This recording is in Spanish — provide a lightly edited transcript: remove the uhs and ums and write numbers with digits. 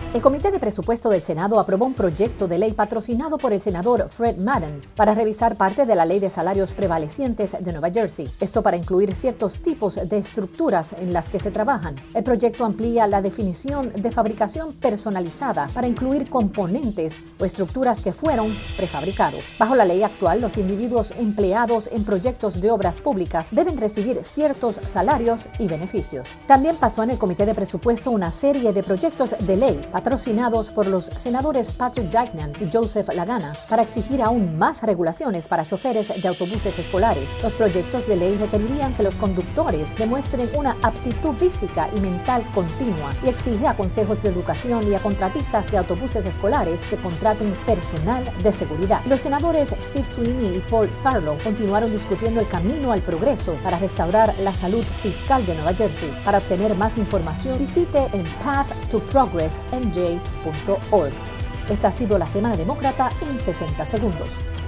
El Comité de Presupuesto del Senado aprobó un proyecto de ley patrocinado por el senador Fred Madden para revisar parte de la ley de salarios prevalecientes de Nueva Jersey. Esto para incluir ciertos tipos de estructuras en las que se trabajan. El proyecto amplía la definición de fabricación personalizada para incluir componentes o estructuras que fueron prefabricados. Bajo la ley actual, los individuos empleados en proyectos de obras públicas deben recibir ciertos salarios y beneficios. También pasó en el Comité de Presupuesto una serie de proyectos de ley patrocinados por los senadores Patrick Dykman y Joseph Lagana para exigir aún más regulaciones para choferes de autobuses escolares. Los proyectos de ley requerirían que los conductores demuestren una aptitud física y mental continua y exige a consejos de educación y a contratistas de autobuses escolares que contraten personal de seguridad. Los senadores Steve Sweeney y Paul Sarlo continuaron discutiendo el camino al progreso para restaurar la salud fiscal de Nueva Jersey. Para obtener más información, visite en pathtoprogressnj.org. Esta ha sido la Semana Demócrata en 60 segundos.